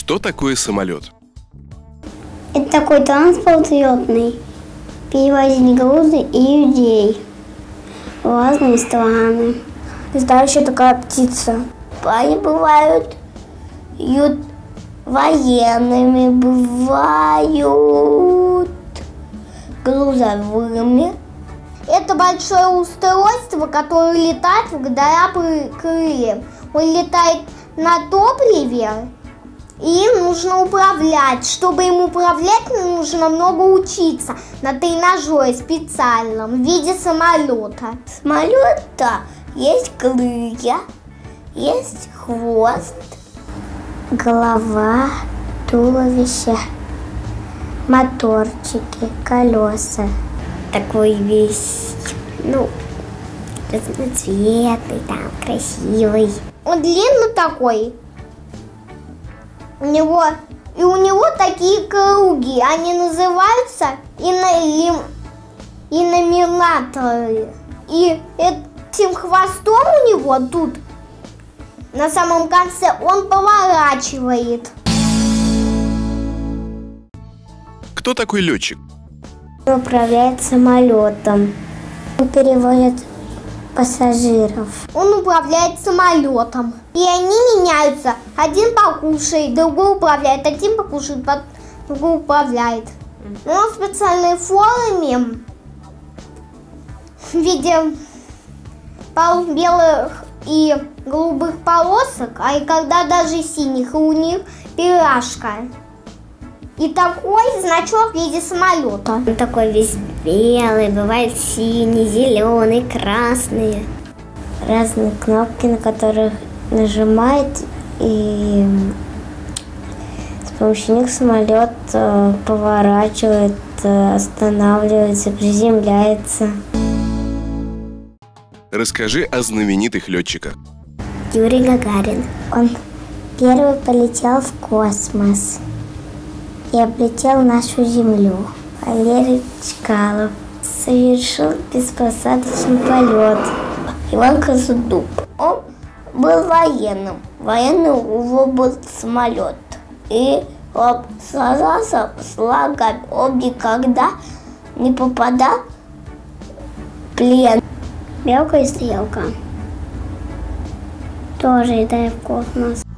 Что такое самолет? Это такой транспорт летный. Перевозить грузы и людей в разные страны. Летающая такая птица. Они бывают военными, бывают грузовыми. Это большое устройство, которое летает благодаря крыльям. Он летает на топливе, и им нужно управлять. Чтобы им управлять, нужно много учиться на тренажере специальном в виде самолета. У самолета есть крылья, есть хвост, голова, туловище, моторчики, колеса. Такой весь, разноцветный, там, красивый. Он длинный такой. У него такие круги. Они называются иноминаторы. И этим хвостом у него тут, на самом конце, он поворачивает. Кто такой летчик? Он управляет самолетом. Он перевозит пассажиров. Он управляет самолетом. И они меняются. Один покушает, другой управляет. Один покушает, другой управляет. Он в специальной форме в виде белых и голубых полосок, а и когда даже синих, и у них пирожка. И такой значок в виде самолета. Он такой весь белый, бывает синий, зеленый, красный. Разные кнопки, на которых нажимает, и с помощью них самолет поворачивает, останавливается, приземляется. Расскажи о знаменитых летчиках. Юрий Гагарин. Он первый полетел в космос и облетел нашу Землю. Валерий Чкалов совершил беспосадочный полет. Иван Козуб. Он был военным. Военный у него был самолет. И он сражался с врагами. Он никогда не попадал в плен. Белка и стрелка тоже летает в космос.